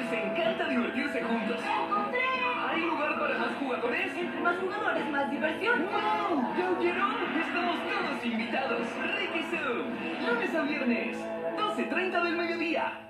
les encanta divertirse juntos. ¡Encontré! ¿Hay lugar para más jugadores? Entre más jugadores, más diversión. ¡Wow! ¿Ya oyeron? Estamos todos invitados. Ricky Zoom. Lunes a viernes, 12:30 del mediodía.